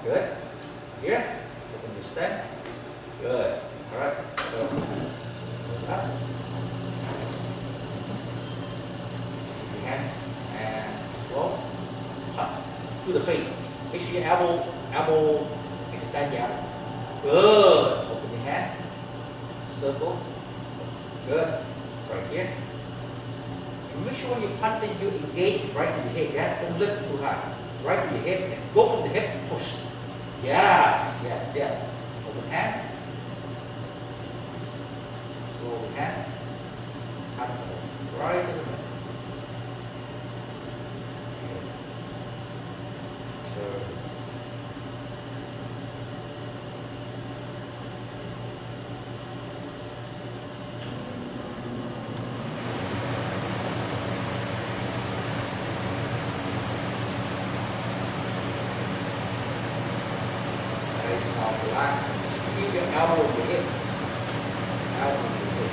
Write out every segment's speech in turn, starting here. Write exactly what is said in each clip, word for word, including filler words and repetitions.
Good. Here. Open your stand. Good. All right. So, up. Your hand and slow. Up to the face. Make sure your elbow, elbow extend the elbow. Good. Open your hand. Circle. Good. Right here. And make sure when you punch it, you engage right in the head. Yeah? Don't lift too high. Right in the head. And go from the head and push. Yes. Yes. Yes. Open hand. Slow the hand. Hands right in the middle. Turn. Relax. Keep your elbow in your hip. Elbow in your hip.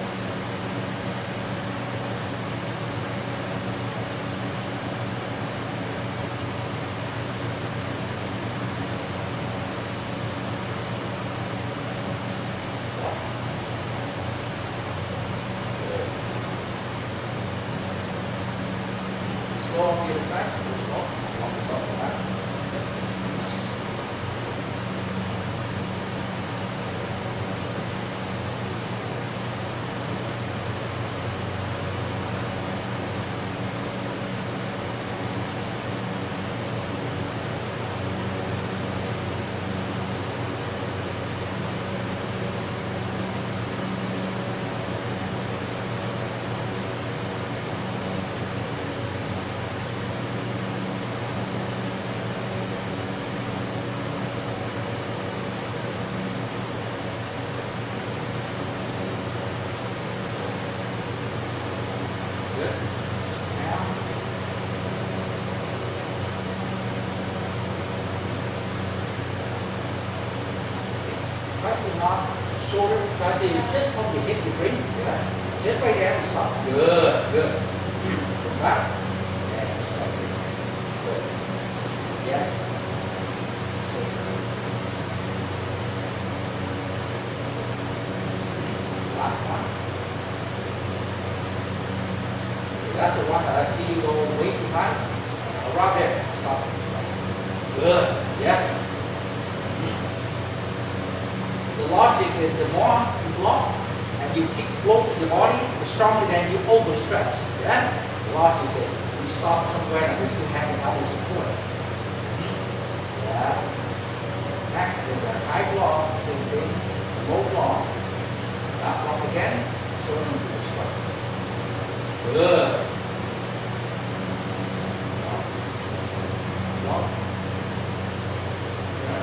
Slow on the other side. Slow. Along the top of that. Try to not shoulder, try to just from the hip to bring. Yeah. Just right there and stop. Good, good. Come back. Yeah, stop. Good. Yes. Last one. That's the one that I see you go way too high. Around there. Stop. Good. Yes. The logic is the more you block and you keep floating the body, the stronger then you overstretch. Yeah? The logic is you stop somewhere and you still have an elbow support. Yes. Next is a high block, same thing. Low block. That block again, turn into the structure. Good. Block. Block. Yeah.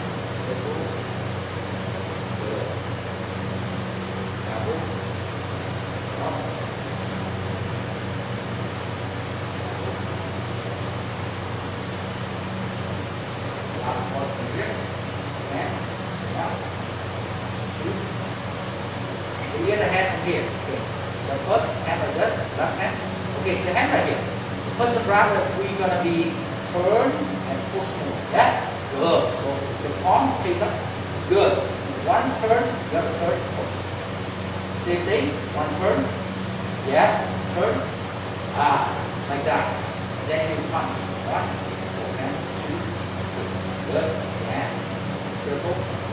The other hand from here. Okay. The first hand like this, left hand. Okay, so the hand right here. The first rather we're gonna be turn and push forward. Yeah? Good. So the palm take up. Good. One turn, the other turn, push. Same thing. One turn. Yes. Turn. Ah, like that. Then you punch. One, and two, three. Good. And circle.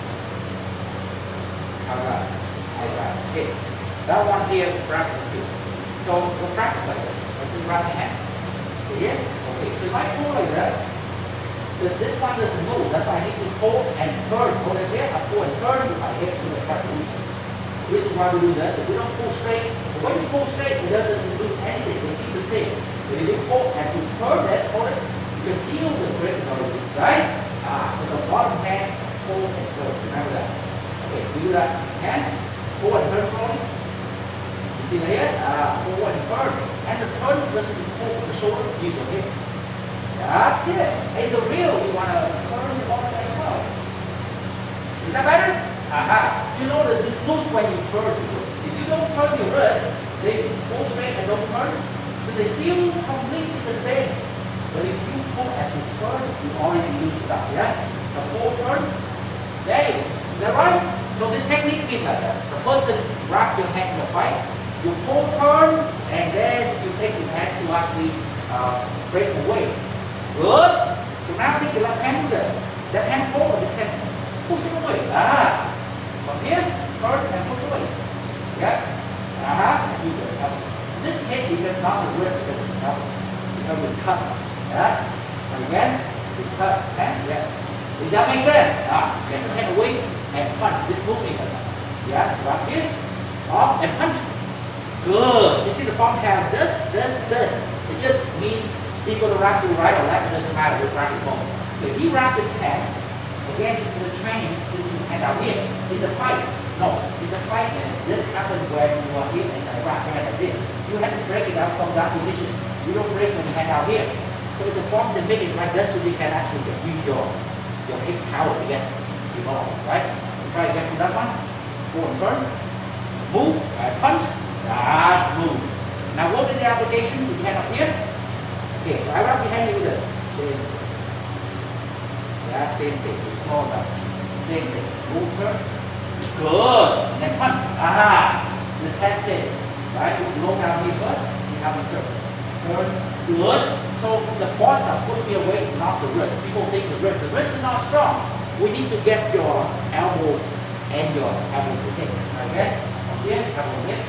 How about it? Right. Okay. That one here practice here. So we'll practice like this. Let's just right hand. So here. Okay. So if I pull like this, then this one doesn't move. That's why I need to pull and turn. Pull it here. I pull and turn with my hips to the cut loose. This is why we do this. If we don't pull straight, when you pull straight, it doesn't lose anything. They keep the same. But if you pull and you turn that, pull it, you can feel the grip is already right. Ah, so the bottom hand pull and turn. Remember that. Okay. We do that hand. Pull and turn slowly. You see here? Uh, pull and turn. And the turn doesn't pull the shoulder, use your hip. That's it. In the real, you want to turn the body like well. Is that better? Aha. So you know that it's loose when you turn the wrist. If you don't turn your wrist, they pull straight and don't turn. So they still completely the same. But if you pull as you turn, you already lose stuff. Yeah? The full turn, that right? So the technique is like that. The person wrap your hand in the fight, you pull turn, and then you take your hand to actually uh, break away. Good. So now take your left hand to this. That hand pull or this hand push it away. Ah. From here, turn and push away. Yeah. Uh-huh. And you do it. This head you can not the wrist because it's not because it's cut. Yes. And again, we cut hand. Yeah. Does that make sense? Ah. Get your hand away and punch. This movement. Yeah. Right here. Off and punch. Good. So you see the palm has this, this, this. It just means he's going to wrap you right or left. It doesn't matter which wrap his palm. So if he wraps his hand, again, this is a training. This is his hand out here. In the fight, no. In the fight, this happens when you are here and I wrap your hand like this. You have to break it out from that position. You don't break when you hand out here. So if the form the make it like this, so you can actually use your your hip power to get involved, right? You try to get to that one. Go and turn. Move and punch. Ah, move. Now what is the application? With the hand up here. Okay, so I wrap your hand like this. Same thing. Yeah, same thing. Small enough. Same thing. Move, turn. Good. And then punch. Ah, this hand same. Right? You low down here first. You have a turn. Turn. Good. So the force that push me away, not the wrist. People think the wrist. The wrist is not strong. We need to get your elbow and your elbow to hit. Okay? Here, elbow hit.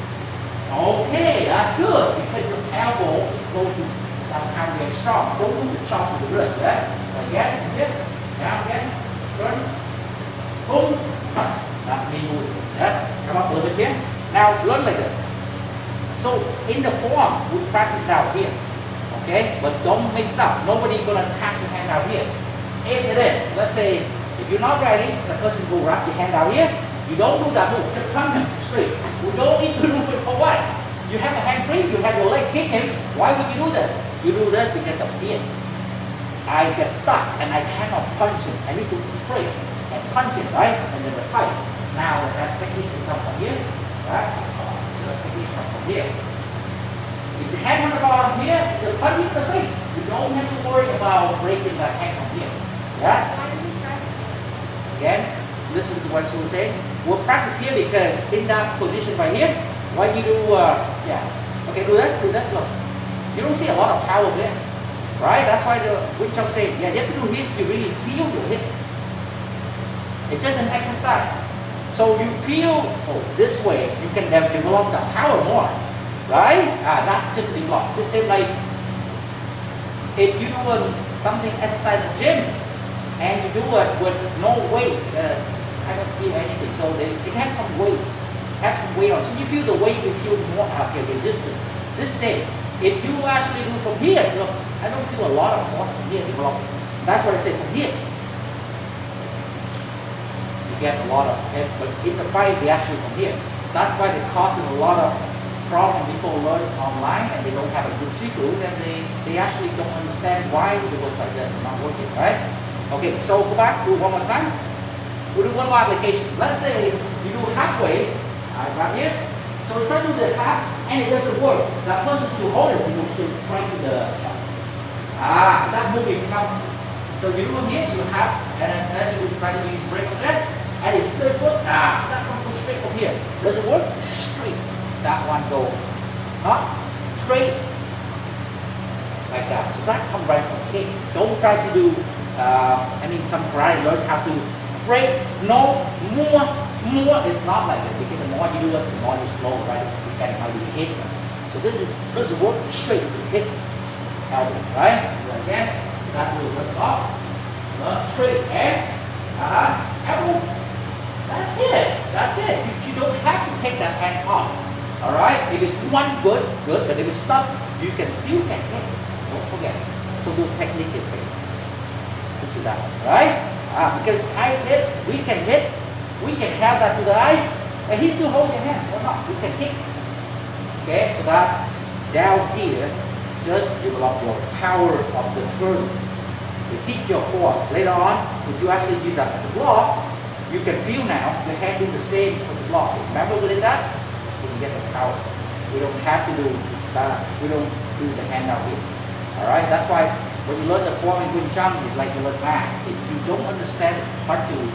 Okay, that's good because your elbow goes to that's how we get strong. Don't move the chop to the wrist, right? Again, here, now again, turn, boom, punch. That's me moving. Yeah? Come up a little bit here. Now learn like this. So in the form, we practice down here. Okay? But don't mix up. Nobody's gonna tap your hand out here. If it is, let's say if you're not ready, the person will wrap your hand out here. You don't do that move, just punch him straight. We don't need to do it for what? You have a hand free, you have your leg kick him. Why would you do this? You do this because of fear. I get stuck and I cannot punch him. I need to free and punch him, right? And then the fight. Now that technique will come from here, right? So the technique comes from here. If the hand on the bottom here, it's a punch in the face. You don't have to worry about breaking the hand from here. Yes? Again, listen to what we're saying. We'll practice here because in that position right here, when you do, uh, yeah, okay, do that, do that, look. You don't see a lot of power there, right? That's why the Wing Chun say, yeah, you have to do this, you really feel your hip. It's just an exercise. So you feel, oh, this way, you can then develop the power more, right? Ah, not just develop. Just say like, if you do um, something exercise in the gym, and you do it with no weight, uh, I don't feel anything. So they, it has some weight, have some weight on. So you feel the weight, you feel more uh, resistant. This same. If you actually do from here, look, I don't feel a lot of force from here developing. That's what I say from here. You get a lot of head, but in the fight, they actually from here. That's why they causing a lot of problem. People learn online and they don't have a good secret, and they, they actually don't understand why it was like that, not working, right? Okay, so go back, do one more time. We'll do one more application. Let's say you do halfway, uh, right here. So we try to do the half, and it doesn't work. That person should hold it, you should try to the shot. Ah, so that moving come. So you do from here, you have, and then as you try to use break from there, and it's straight foot. Ah, so that comes straight from here. Doesn't work? Straight. That one go. Huh? Straight. Like that. So that comes right from here. Don't try to do Uh, I mean, some karate learn how to break, no, more, more. It's not like that because the more you do it, the more you slow, right? Depending how you hit them. So this is this is work straight to hit elbow, right? So again, that will work off. Uh, straight and uh, elbow. That's it. That's it. You, you don't have to take that hand off. All right. If it's one, good, good. But if it's stuck, you can still get hit. Don't forget. So the technique is there. To that, right? Ah, because I hit, we can hit, we can have that to the eye, and he still hold your hand or not. We can hit. Okay, so that down here, just develop your power of the turn. You teach your force. Later on, if you actually use that as a block, you can feel now your hand do the same for the block. Remember we did that? So you get the power. We don't have to do that. We don't do the hand out here. All right, that's why when you learn the form in Wing Chun, it's like you learn math. If you don't understand, it's hard to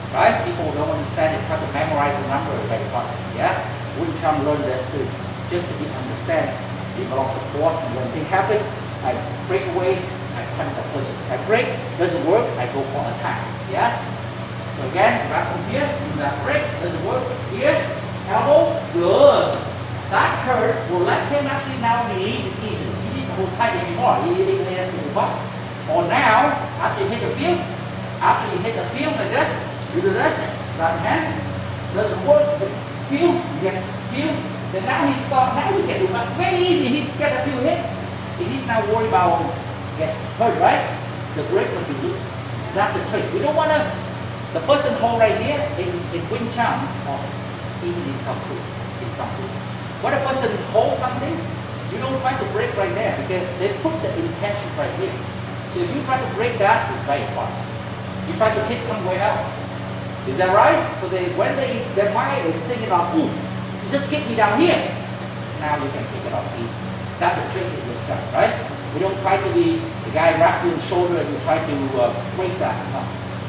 right? People don't understand it, try to memorize the number very fun. Yeah? Wing Chun learn this too, just to get understand the balance of force, and when things happen, I break away, I punch the person. I break, doesn't work, I go for attack. Yes? So again, right from here, do that break, doesn't work. Here, elbow, good. That hurt will let him actually now release it easily. He didn't hold tight anymore. He didn't have to butt. Or now, after you hit the field, after you hit the field like this, you do this, right hand, doesn't work, but field, you get field. Then now he's soft, now he can do that. Very easy, he's get a few hit. He's now worried about get hurt, right? The break will be loose. That's the trick. We don't want to, the person hold right here in, in Wing Chun, or even in Kung Fu. In Kung Fu. When a person holds something, you don't try to break right there because they put the intention right here. So if you try to break that, it's very fun. You try to hit somewhere else. Is that right? So they, when they, their mind is thinking of, ooh, just kick me down here. Now you can pick it up easy. That's the trick in your shot, right? We don't try to be the guy wrap you in the shoulder and you try to uh, break that. No.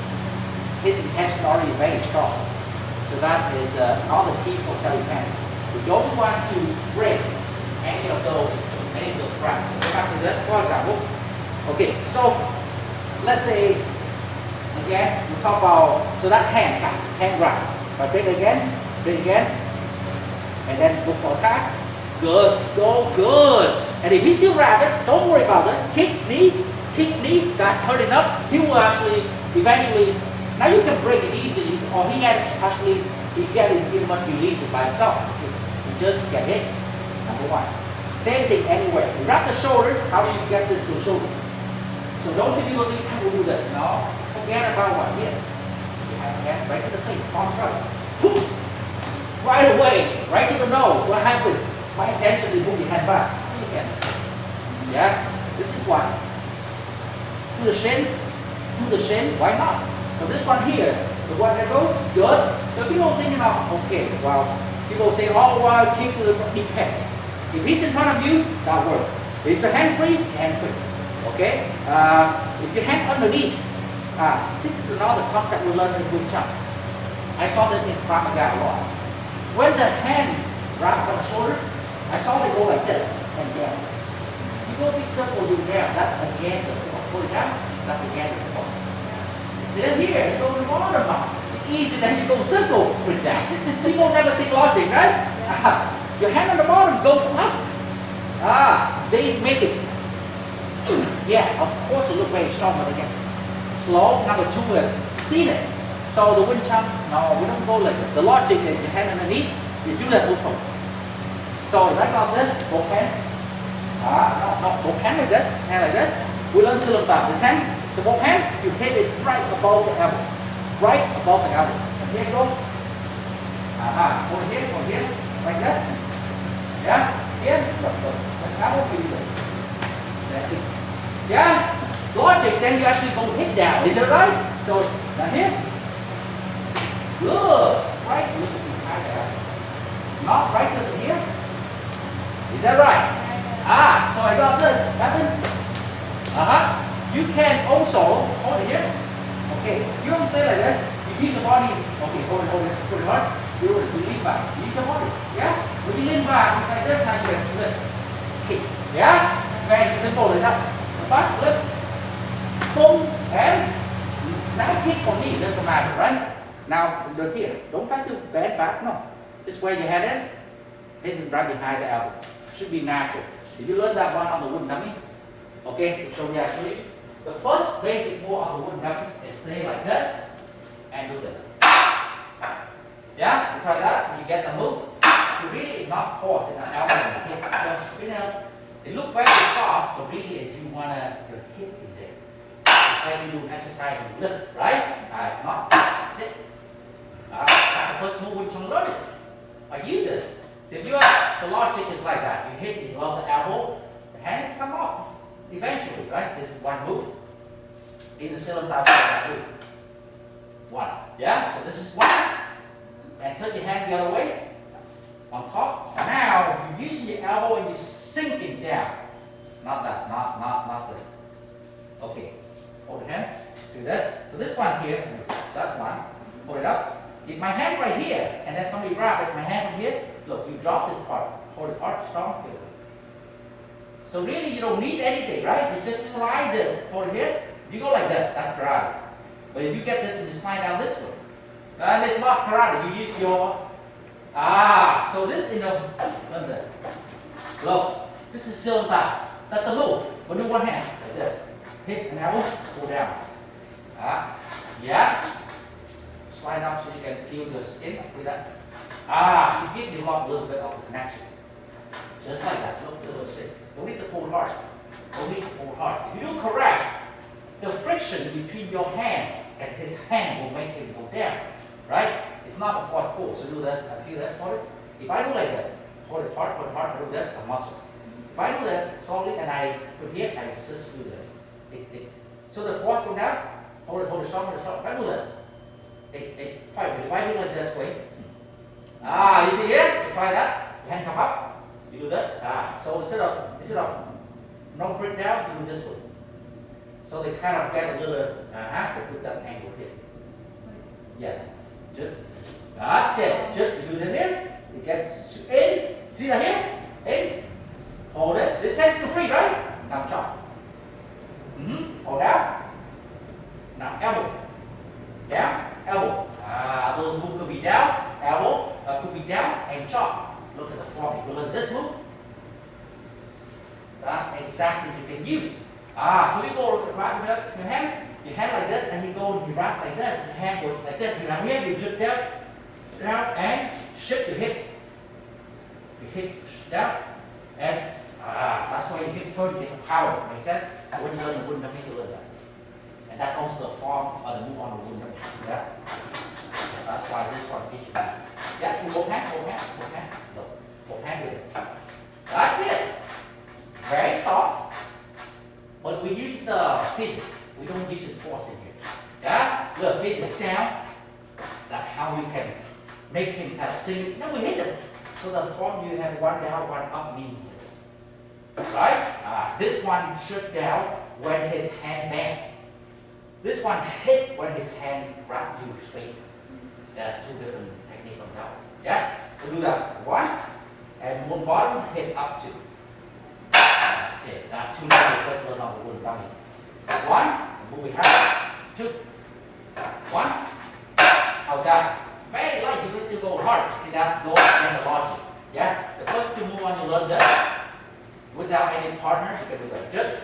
His intention already very strong. So that is uh, not the key for self-defense. We don't want to break any of those, any of those wraps. Go back to this, for example. Okay, so let's say again we talk about so that hand hand grab. But break again, break again, and then go for attack. Good, go good. And if he still grab it, don't worry about it. Kick knee, kick knee, that's hurt enough. He will actually eventually. Now you can break it easily, or he has actually he get it, he must release it by himself. He just get hit. Number one. Same thing anywhere. You wrap the shoulder. How do you get this to the shoulder? So don't think people think I will do this. No. Forget about what here. You have to get right to the face. Palm strike. Right away. Right to the nose. What happened? My intention is move your hand back. You can. Yeah. This is one. To the shin. To the shin. Why not? So this one here. The one that goes. Good. So people thinking of okay. Well, people say, oh, well, kick to the knee pads. If he's in front of you, that works. If it's a hand free, hand free. Okay? Uh, if your hand underneath, uh, this is another concept we learned in Wing Chun. I saw that in Krav Maga a lot. When the hand wrapped on the shoulder, I saw they go like this and down. You go big circle, you down. That's again the force. Pull it down, that's again the force. Then here, you go to the bottom now. It's easy, then you go circle, put it down. People never think logic, right? Uh, your hand on the bottom, go up. Ah, they make it. Yeah, of course it looks very strong, but again, slow. Number two, uh, seen it. So the Wing Chun, no, we don't go like that. The logic is your hand underneath, you do that also. So like like this, both hand. Ah, no, no, both hand like this, hand like this. We learn Silam Tam. This hand, so both hand, you hit it right above the elbow. Right above the elbow. And here you go. Aha, over here, over here, like that. Yeah, here, look, look. The elbow will be there. That's it. Yeah, logic, then you actually go hit down. Is that right? So, now here. Good. Right, look at the high there. Not right to here. Is that right? Ah, so I got this. Happen. Uh-huh. You can also hold it here. Okay, you don't stay like that. You use your body. Okay, hold it, hold it, put it hard. You lean back. Use your body. Yeah? When you lean back, it's like this, now you can lift. Okay. Yes? Very simple like that. Back, lift. Boom. And now kick for me, doesn't matter, right? Now from the here. Don't try to bend back, no. This is where your head is. Hit it right behind the elbow. Should be natural. If you learn that one on the wooden dummy, okay, I'll show you actually. The first basic move on the wooden dummy is stay like this and do this. Yeah, you try that, you get the move. You really is not force in an elbow and hip. Just, you know, it looks very soft, but really is you wanna your hip in there. It's like you do exercise and lift, right? Uh, it's not. That's it. Uh, that's the first move we can learn it. I use this. So if you are, the logic is like that. You hit it above the elbow, the hands come off. Eventually, right? This is one move. In the Silam Tam that move. One. Yeah? So this is one. And turn your hand the other way. On top. Now you're using your elbow and you're sinking down. Not that, not not not this. Okay. Hold the hand. Do this. So this one here, that one. hold it up. If my hand right here, and then somebody grab it, my hand from here, look, you drop this part, hold it hard, strong, here. So really, you don't need anything, right? You just slide this, hold it here, you go like this, that's karate. But if you get this, you slide down this way. And it's not karate, you use your, ah, so this, you know, look this. Look, this is still time. That's the move. We'll do one hand, like this. Hit an elbow, pull down. Ah, yeah. Slide up so you can feel your skin with that. Ah, to give you a little bit of connection. Just like that. Look, little sit. Don't need to pull hard. Don't need to pull hard. If you do correct, the friction between your hand and his hand will make him go down. Right? It's not a force pull. So do this. I feel that for it. If I do like this, hold it hard, hold it hard, I do this, a muscle. If I do this slowly and I put here, I just do this. It, it. So the force go down, hold it, hold it strong, hold it strong. If I do this, it, it, try it. If I do like this way, ah, you see here? So try that. Your hand come up, you do this. Ah, so instead of instead of no break down, you do this way. So they kind of get a little, uh-huh, to put that angle here. Yeah, just, that's it. Just you do this here. You get in, see that here? In, hold it. This hand's still free, right? Now chop. Mm-hmm. Hold down. Now elbow. Down, elbow. Ah, those moves could be down, elbow, uh, could be down, and chop. Look at the form. You learn this move. That exactly you can use. Ah, so you go right with your hand, your hand like this, and you go, you wrap like this, your hand goes like this. You have here, you just down, down, and shift your hip. You hip down, and ah, that's why you hip turn, you get the power. Make sense? So when you learn the wooden dummy, you learn that. And that's also the form of the move on the wooden dummy. Yeah? That's why this one teaches you that. Yeah, you both hands, both hands, both hands. Look, both hands with this. That's it. Very soft. But we use the physics. We don't use the force in here. Yeah? The physics down. That's how we can make him have sing. Now we hit them. So the form you have one down, one up means this. Right? Ah, this one shoot down when his hand bend. This one hit when his hand grab you straight. There are two different techniques on that. Yeah? So do that. One, and one bottom hit up two. That's it. There are two levels. First learn on the wooden dummy. One, move we have two. One, outside. Very light, you need to go hard. See that? Go and the logic. Yeah? The first two move on you learn this. Without any partner, you can do that. Just.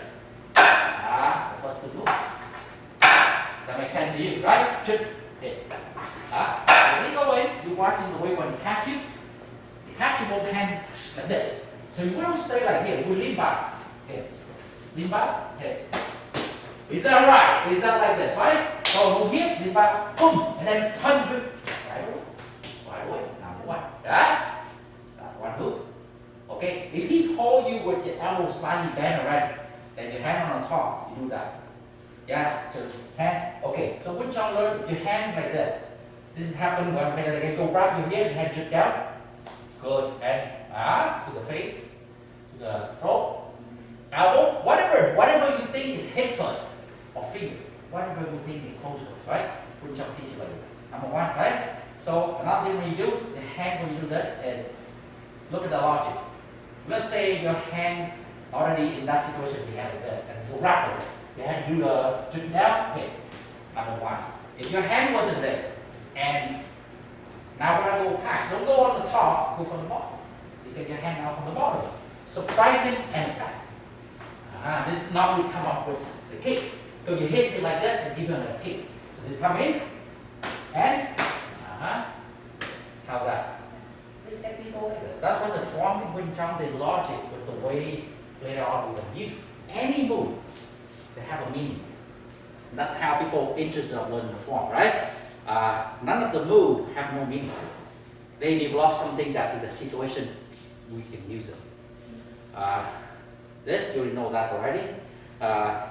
Ah, the first two move. Does that make sense to you? Right? Just hit. Ah, when you go in, you're watching the way when you catch you. You catch you both hands like this. So you don't stay like here. You lean back. Hit. Lean back. Hit. Is that right? Is that like this? Right? So move here, lean back, boom, and then turn it. Right away. Right away. Number one. Yeah? That's one move. Okay? If he hold you with your elbow slightly bent already, then your hand on top, you do that. Yeah? So hand, okay. So when you learn your hand like this, this is happen when they go grab your here, your hand just down. Good. And ah, to the face, to the throat, elbow, whatever, whatever you think is hip first, or finger, whatever you think is close first, right? When you teach you like that. Number one, right? So another thing when you do, the hand when you do this is, look at the logic. Let's say your hand already in that situation, you have this, and you wrap it. You have to do the jump down, hit. Number one. If your hand wasn't there, and now when I go back, don't go on the top, go from the bottom. You get your hand out from the bottom. Surprising and attack. Uh-huh. This now we come up with the kick. So you hit it like this and give him a kick. So they come in, and uh-huh. How's that? This technique like this. That's what the form in Wing Chun, the logic with the way later on we will use. Any move, they have a meaning. And that's how people interested in learning the form, right? Uh, none of the moves have no meaning. They develop something that in the situation we can use it. Uh, this, you already know that already. Uh,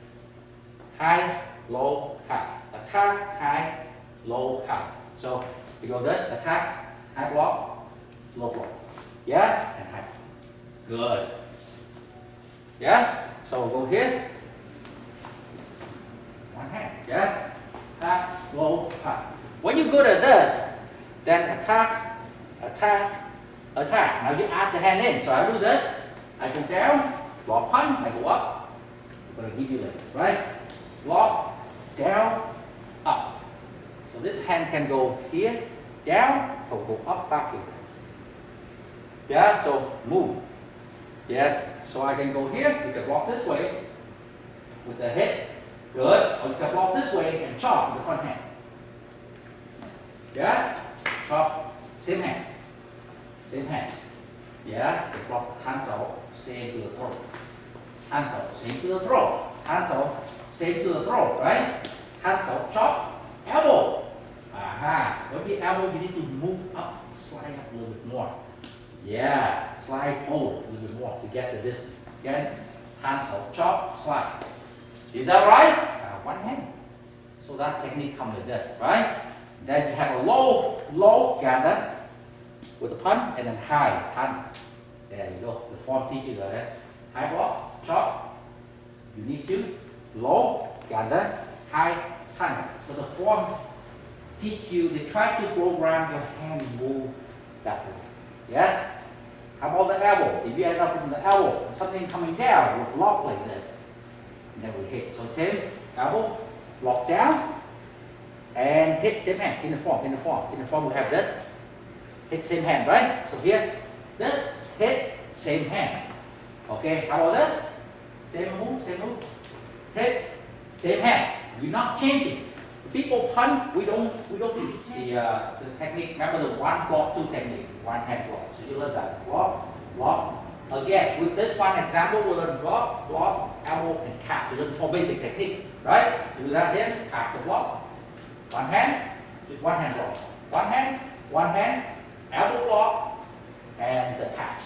high, low, high. Attack, high, low, high. So you go this, attack, high block, low block. Yeah? And high. Good. Yeah? So go here. One hand. Yeah? Attack, low, high. When you're good at this, then attack, attack, attack. Now you add the hand in. So I do this. I go down, block punch, I go up. I'm going to give you legs, right? Block, down, up. So this hand can go here, down, or go up, back here. Yeah, so move. Yes, so I can go here, you can block this way with the head. Good. Or you can block this way and chop with the front hand. Yeah? Chop. Same hand. Same hand. Yeah? You block hand sổ, same to the throat. Hand sổ, same to the throat. Hand sổ, same to the throat, right? Hand sổ, chop. Elbow. Aha. With the elbow, you need to move up, slide up a little bit more. Yes. Slide forward a little bit more to get the distance. Again, hand sổ, chop, slide. Is that right? Uh, one hand. So that technique comes with this, right? Then you have a low, low gather with the punch and then high, tan. There you go. The form teaches you that. High block, chop. You need to low gather, high, tan. So the form teach you, they try to program your hand move that way. Yes? How about the elbow? If you end up with the elbow, something coming down, you block like this. And then we hit. So same elbow, block down, and hit same hand in the form. In the form. In the form we have this. Hit same hand, right? So here, this, hit, same hand. Okay, how about this? Same move, same move. Hit, same hand. We're not changing. People punch, we don't we don't use the uh, the technique. Remember the one block, two technique, one hand block. So you learn that. Block, block. Again, with this one example, we'll learn block, block, elbow, and catch. You learn four basic technique, right? Do that here, catch the block. One hand, just one hand block. One hand, one hand, elbow block, and the catch.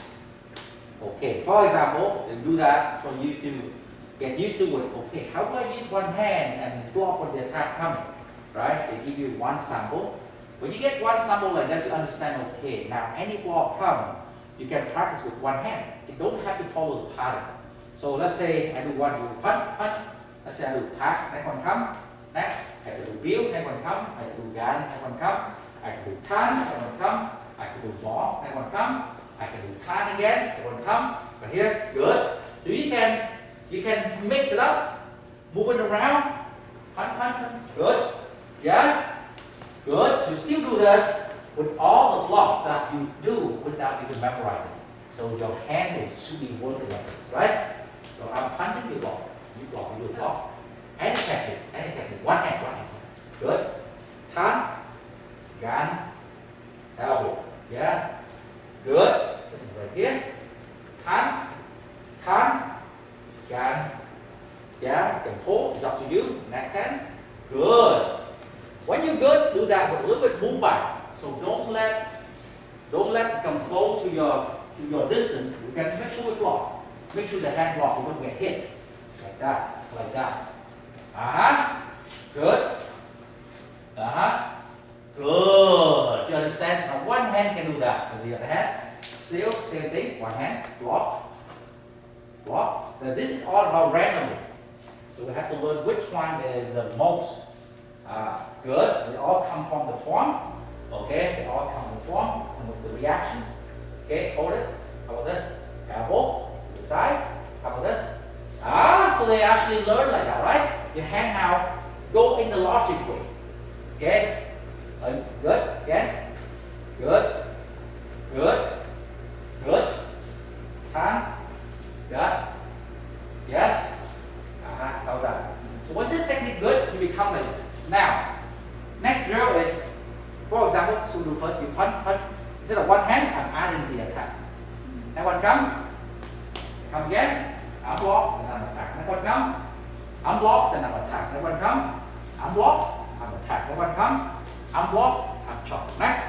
Okay, for example, do that for you to get used to it. Okay, how do I use one hand and block when the attack coming? Right? They give you one sample. When you get one sample like that, you understand, okay, now any block come, you can practice with one hand. You don't have to follow the pattern. So let's say I do one, do punch, punch. Let's say I do tap, next one come. Next, I can do bill, next one come. I can do gan, next one come. I can do tan, next one come. I can do ball, next one come. I can do tan again, next one come. But here, good. So you can you can mix it up, moving around. Punch, punch, punch. Good. Yeah? Good. You still do this with all the block that you do without even memorizing. So your hand is should be working like this, right? So I'm punching, you block. You block, you block. Any technique, any technique. One hand, one hand. Good. Tan, gan, elbow. Yeah? Good. Right here. Tan, tan, gan. Yeah, you can hold. It's up to you. Next hand. Good. When you're good, do that with a little bit move back. So don't let don't let it come close to your to your distance. You can make sure we block. Make sure the hand block, you don't get hit. Like that. Like that. Uh-huh. Good. Uh-huh. Good. You understand? Now one hand can do that. With the other hand. Still same thing. One hand. Block. Block. Now this is all about randomly. So we have to learn which one is the most uh, good. They all come from the form. Okay, they all come from the form and with the reaction. Okay, hold it. How about this? Elbow to the side. How about this? Ah, so they actually learn like that, right? Your hand now go in the logic way. Okay, uh, good. Again, good, good, good. Tan, good. Yes. Uh-huh. How's that? So when this technique good, you become like this. Now, next drill is, for example, so do first you punch, punch. Instead of one hand, I'm adding the attack. Next one come, come again, I'm block, then I'm attack. Next one come, I'm block, then I'm attack. Next one come, I'm block, I'm attack. Next one come, I'm block, I'm chop. Next,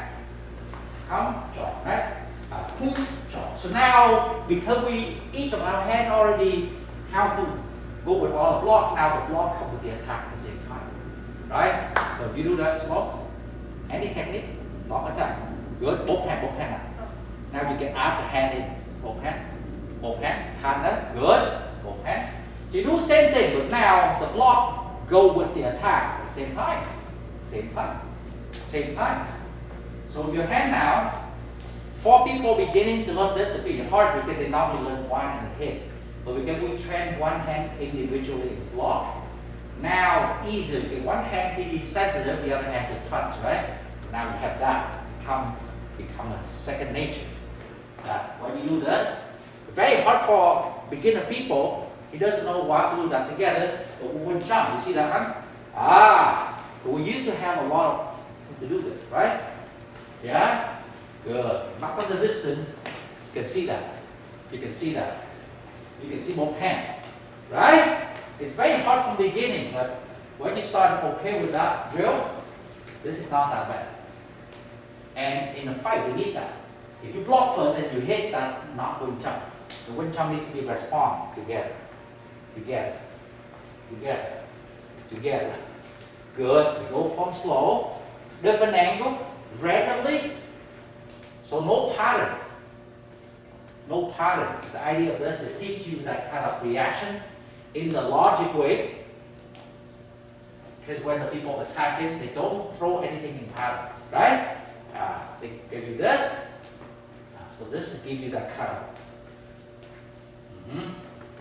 come, chop. Next, uh, boom, chop. So now, because we each of our hand already how to go with all the block, now the block comes with the attack at the same time. Right? So if you do that slow, any technique, block attack. Good. Both hand, both hand. Now you can add the hand in. Both hand. Both hand. Hand that. Good. Both hand. So you do the same thing, but now the block go with the attack at the same time. Same time. same time. So your hand now, for people beginning to learn this, it's a bit hard because they normally learn one and hit. But because we train one hand individually in block, now easy because one hand be sensitive, the other hand to touch, right? Now we have that become become a second nature. That when you do this, very hard for beginner people. He doesn't know what to do that together. But we wouldn't jump. You see that one? Ah, but we used to have a lot of to do this, right? Yeah, good. Mark on the distance. You can see that. You can see that. You can see both hands, right? It's very hard from the beginning, but when you start okay with that drill, this is not that bad. And in a fight, we need that. If you block first and you hit that, not Wing Chun. The Wing Chun needs to be respond together, together, together, together. Good. We go from slow, different angle, randomly. So no pattern. No pattern. The idea of this is to teach you that kind of reaction in the logic way. Because when the people attack it, they don't throw anything in pattern, right? Uh, they give you this. Uh, so this will give you that kind of. Mm-hmm.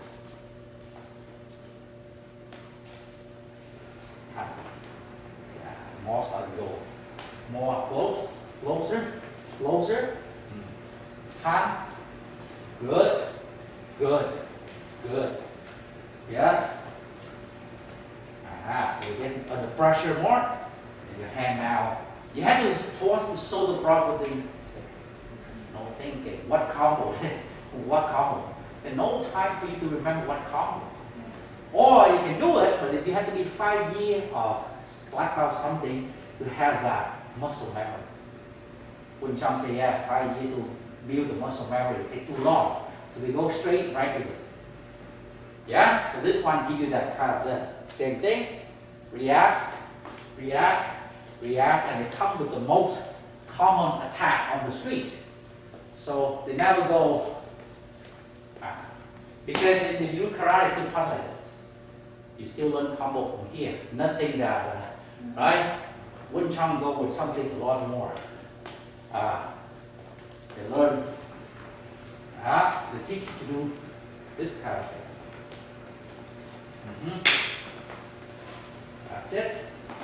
Uh, yeah, more start to go. More close, closer, closer. Mm. Hand. Good, good, good. Yes. Aha, so you get under pressure more. And your hand now. You have to force to sew the proper thing. No thinking. What combo? What combo? And no time for you to remember what combo. Or you can do it, but if you have to be five years of black belt something to have that muscle memory. Wing Chun say, yeah, five years to build the muscle memory, it takes too long. So they go straight right to it. Yeah? So this one gives you that kind of this. Same thing. React, react, react, and they come with the most common attack on the street. So they never go, ah. Because if you do karate, still punch like this. You still learn combo from here. Nothing that, uh, right? Wing Chun go with something a lot more. Uh, They learn, uh, they teach you to do this kind of thing. Mm-hmm. That's it.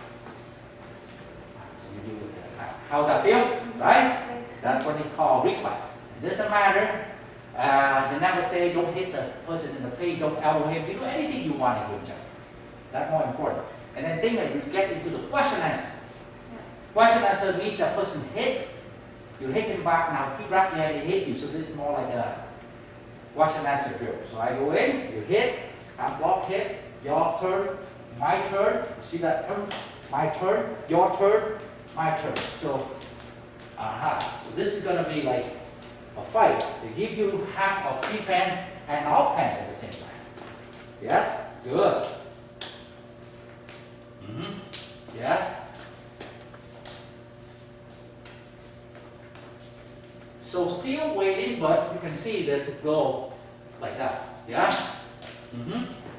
So you do with that. How's that feel? Right? That's what they call reflex. It doesn't matter. Uh, they never say don't hit the person in the face, don't elbow him. You do anything you want in Wing Chun. That's more important. And then think that you get into the question answer. Question answer means the person hit. You hit him back now, he back behind, he hit you, so this is more like a question answer drill. So I go in, you hit, I block, hit, your turn, my turn, see that turn, my turn, your turn, my turn. So, aha, so this is going to be like a fight. They give you half of defense and offense at the same time. Yes? Good. Mm-hmm. Yes? So still waiting, but you can see that it go like that. Yeah? Mm-hmm.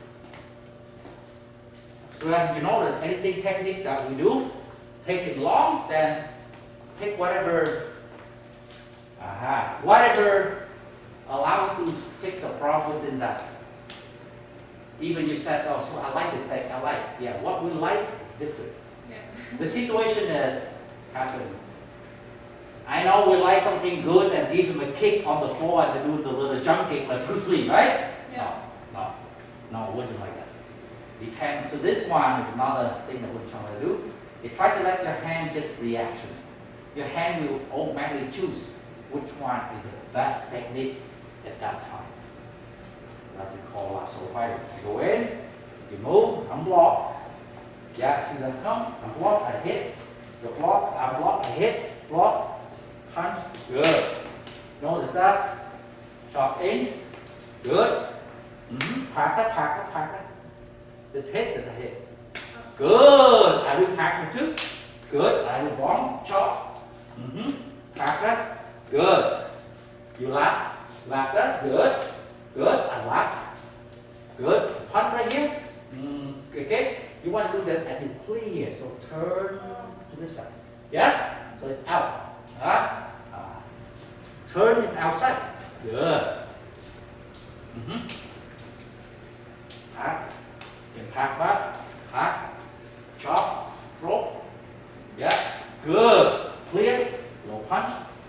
So as you notice, anything technique that we do, take it long, then pick whatever, aha, whatever allow you to fix a problem in that. Even you said, oh, so I like this thing, I like, yeah, what we like is different. Yeah. The situation is happening. I know we like something good and give him a kick on the floor and to do the little jump kick like Bruce Lee, right? Yeah. No, no, no, it wasn't like that. You can, so this one is another thing that we're trying to do. You try to let your hand just reaction. Your hand will automatically choose which one is the best technique at that time. That's the call out. So if I go in, you move, unblock. Yeah, see that come? Unblock, I hit. You block, unblock, I hit, block. Punch, good. Notice that? Chop in, good. Mm-hmm. Pack it, pack it, pack it. This hit is a hit. Good. I will pack it too. Good. I will bomb, chop. Mm-hmm. Pack it, good. You lap, lap that, good. Good. I lap. Good. Punch right here. Mm. Okay. You want to do that and you clear. So turn to this side. Yeah?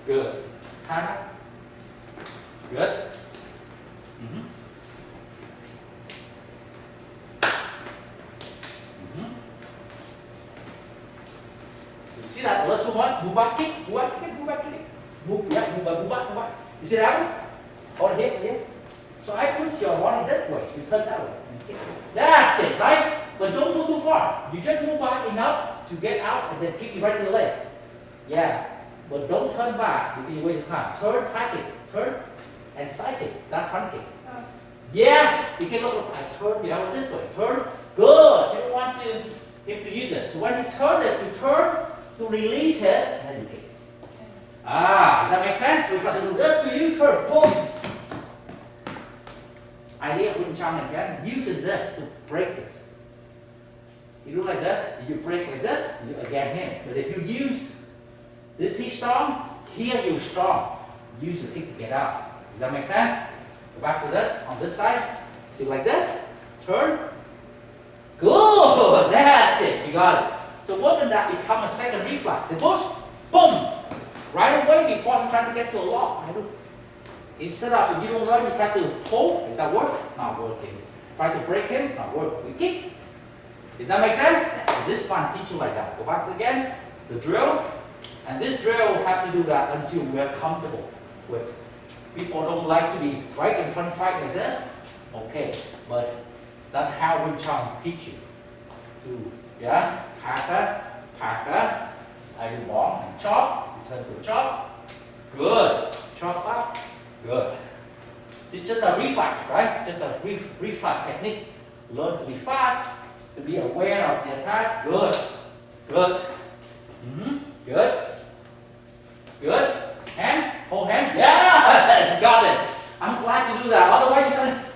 Good. Time up. Good. Mm-hmm. Mm-hmm. You see that? A little one. Move back kick. Move back kick. Move back kick. Move, yeah, move back, move back, move back. You see that one? Hold here, here. So I put your body that way. You turn that way. That's it, right? But don't go too far. You just move back enough to get out and then kick it right to the leg. Yeah. But don't turn back. You can waste time. Turn, side kick. Turn and side kick. Not front kick. Oh. Yes. You can look. I turn the other this way. Turn. Good. You don't want to him to use it. So when you turn it, you turn to release his, and then you kick. Ah, does that make sense? We try to do this to you. Turn. Boom. Idea of Wing Chun again. Using this to break this. You do like this. You break like this. You again him. But if you use this he's strong, here you're strong. Use the kick to get out. Does that make sense? Go back to this, on this side. See like this. Turn. Good. That's it. You got it. So what can that become a second reflex? The push. Boom. Right away before you try to get to a lock. Instead of, if you don't learn, you try to pull. Does that work? Not working. Try to break him. Not work. We kick. Does that make sense? So this one teach you like that. Go back again. The drill. And this drill have to do that until we're comfortable with. People don't like to be right in front fight like this. Okay, but that's how Wing Chun teach you. To, yeah, packer, packer, I do long and chop, you turn to a chop. Good. Chop up. Good. It's just a reflex, right? Just a re reflex technique. Learn to be fast, to be aware of the attack. Good. Good. Mm-hmm. Good. Good. Hand. Hold hand. Yeah! Got it. I'm glad to do that. Otherwise,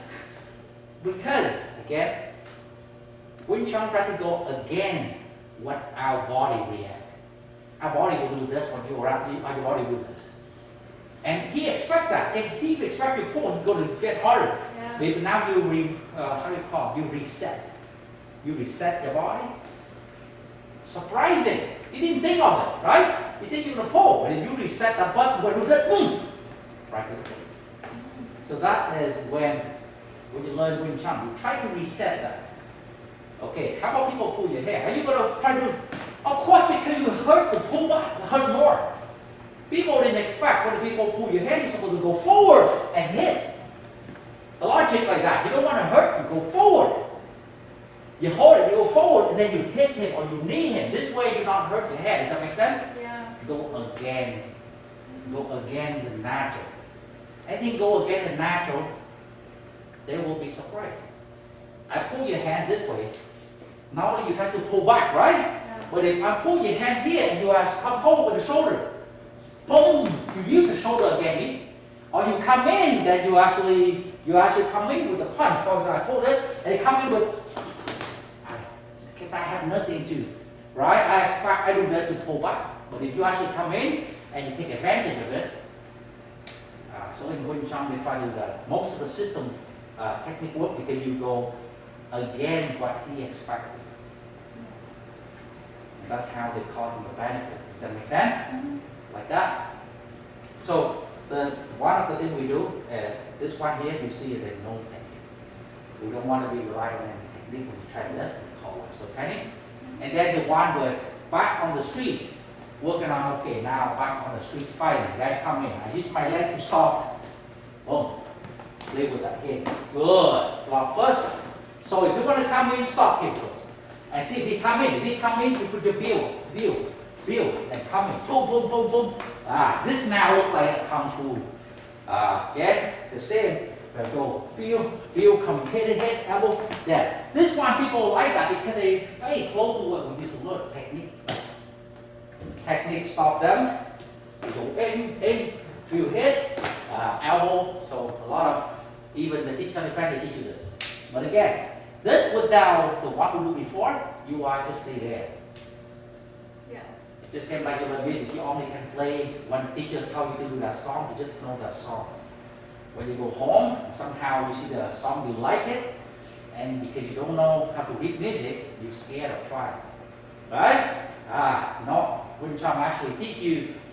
you because, again, Wing Chun try to go against what our body react. Our body will do this when you're around, our body will do this. And he expect that. And he expect your pull and go to get harder. Yeah. But now you re, uh, how do you call it? You reset. You reset your body. Surprising. You didn't think of it, right? You think you're gonna pull, but if you reset the button, when you do that, boom, right to the face. So that is when, when you learn Wing Chun, you try to reset that. Okay, how about people pull your hair? Are you gonna try to? Of course, because you hurt, you pull back, you hurt more. People didn't expect when people pull your hair, you're supposed to go forward and hit. The logic like that. You don't want to hurt, you go forward. You hold it, you go forward, and then you hit him or you knee him. This way you not hurt your head. Does that make sense? Yeah. Go again. Go against the natural. Anything go against the natural, they will be surprised. I pull your hand this way. Not only you try to pull back, right? Yeah. But if I pull your hand here and you come forward with the shoulder, boom, you use the shoulder again. Or you come in, then you actually you actually come in with the punch. For example, I pull this, and you come in with, because I have nothing to, right? I expect I do this to pull back. But if you actually come in and you take advantage of it, uh, so in Wing Chun we try to do that. Most of the system uh, technique work because you go against what he expected. And that's how they cause him the benefit. Does that make sense? Mm-hmm. Like that. So the one of the things we do is this one here. You see there's no technique. We don't want to be relying on any technique when we try this and call it so training. Mm-hmm. And then the one with back on the street, working on okay now back on the street fighting. Guy come in. I use my leg to stop. Boom. Play with that head. Good. Block first. So if you're going to come in, stop him first. And see if he come in. If he come in, you put your build, build, build, and come in. Boom, boom, boom, boom. Ah, this now looks like a kung fu. Ah, get the same. Go build, build, come hit it, hit, elbow. There. This one people like that because they very close to what we use to learn technique. Technique stop them. You go in, in, few hit, uh, elbow. So a lot of even the teacher defense they teach you this. But again, this without the what we do before, you are just stay there. Yeah. It's just same like you learn music. You only can play when teachers tell you to do that song. You just know that song. When you go home, somehow you see the song, you like it, and because you don't know how to read music, you're scared of trying. Right? Ah, no. Wing Chun actually teach you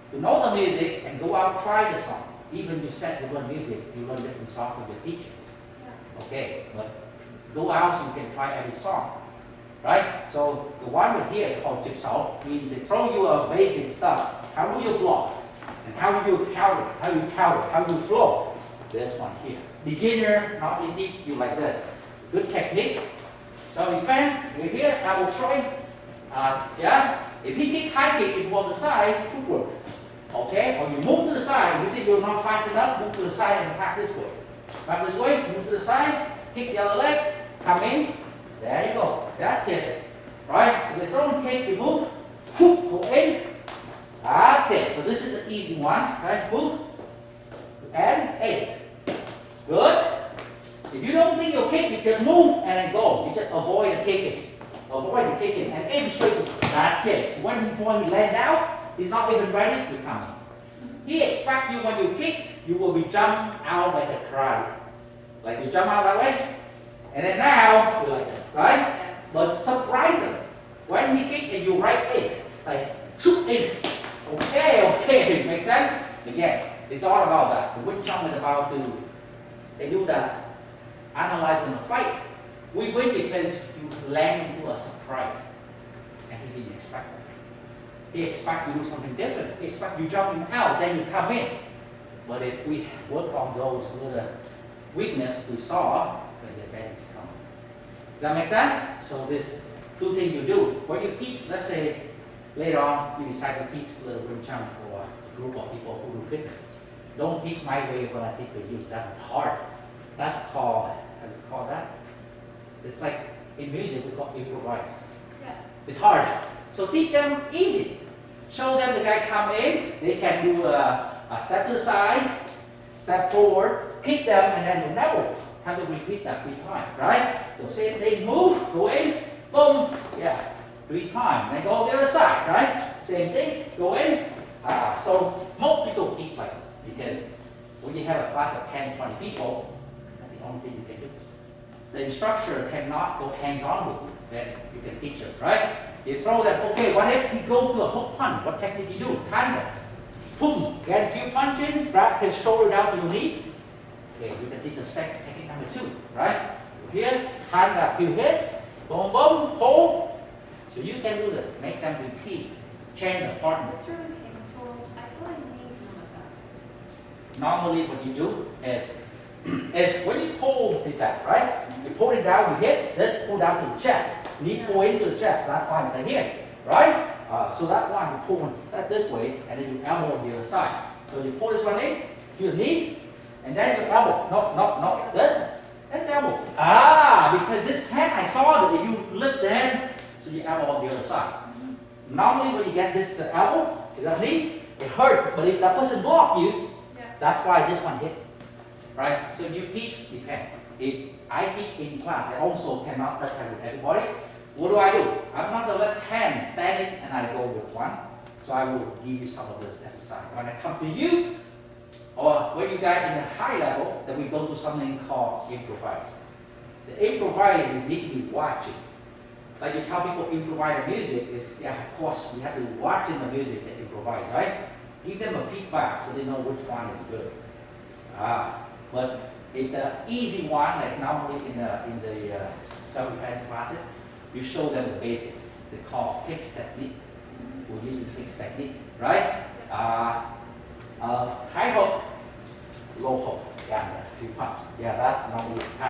to know the music and go out try the song. Even you set to learn music, you learn different songs from your teacher. Yeah. Okay, but go out so you can try every song. Right? So the one right here called chip salt means they throw you a basic stuff. How do you block? And how do you counter? How do you counter? How do you flow? This one here. Beginner normally teach you like this. Good technique. So defense, you're here, I will try. Uh, yeah? If he kick high kick, you go on the side, footwork. Okay? Or you move to the side, you think you're not fast enough, move to the side and attack this way. Back this way, move to the side, kick the other leg, come in. There you go. That's it. Right? So the throw kick, you move, whoop, go in. That's it. So this is the easy one. Right? Move and in. Good. If you don't think you'll kick, you can move and then go. You just avoid the kicking. Avoid the kicking and aim straight to. That's it. So when before he land out, he's not even ready to come in. He expects you when you kick, you will be jump out like a karate. Like you jump out that way. And then now, you're like that, right? But surprising, when he kick and you right in, like, shoot in. Okay, okay, make sense? Again, it's all about that. The Wing Chun is about to, they do that, analyzing the fight. We win because you land into a surprise. And he didn't expect it. He expects you to do something different. He expects you jumping out, then you come in. But if we work on those little weakness we saw, then the advantage comes. Does that make sense? So there's two things you do. When you teach, let's say later on you decide to teach a little Wing Chun for a group of people who do fitness. Don't teach my way when I teach with you. That's hard. That's called, how do you call that? It's like in music we call improvise. Yeah. It's hard. So teach them easy. Show them the guy come in, they can do a, a step to the side, step forward, kick them, and then never have to repeat that three times, right? So say they move, go in, boom, yeah, three times. Then go to the other side, right? Same thing, go in. Uh, so most people teach like this because when you have a class of ten, twenty people, that's the only thing you can do. The instructor cannot go hands-on with you, then you can teach it, right? You throw that, okay, what if you go to a hook punch? What technique you do? Tanda. Boom, get a few punches, grab his shoulder down to your knee. Okay, you can teach a second technique number two, right? Here, tanda, few hits, boom, boom, hold. So you can do this, make them repeat, change the partner. It's really painful. I feel like I need some of that. Normally what you do is, is when you pull it back, right? You pull it down, you hit, this pull down to the chest. Knee pull into the chest, that's why it's like here, right? Uh, so that one you pull that this way, and then you elbow on the other side. So you pull this one in, to your knee, and then your elbow. No, no, no, this, that's elbow. Ah, because this hand, I saw that you lift the hand, so you elbow on the other side. Mm-hmm. Normally when you get this to the elbow, to the knee, it hurts, but if that person block you, yeah. That's why this one hit. Right? So you teach, depend. If I teach in class, I also cannot touch with everybody. What do I do? I'm not the left hand standing and I go with one. So I will give you some of this exercise. When I come to you, or when you guys in a high level, then we go to something called improvise. The improvise is need to be watching. Like you tell people improvise the music is, yeah, of course, you have to watch in the music to improvise, right? Give them a feedback so they know which one is good. Ah, but if the easy one, like normally in the in the uh, self-defense classes, you show them the basic. They call fixed technique. We're using fixed technique, right?